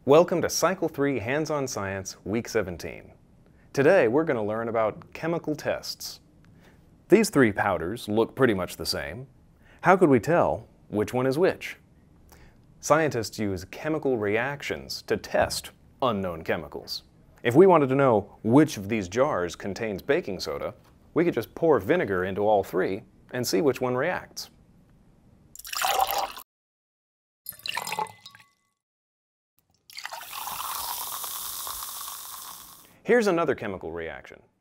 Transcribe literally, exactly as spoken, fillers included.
Welcome to Cycle three Hands-on Science, Week seventeen. Today we're going to learn about chemical tests. These three powders look pretty much the same. How could we tell which one is which? Scientists use chemical reactions to test unknown chemicals. If we wanted to know which of these jars contains baking soda, we could just pour vinegar into all three and see which one reacts. Here's another chemical reaction.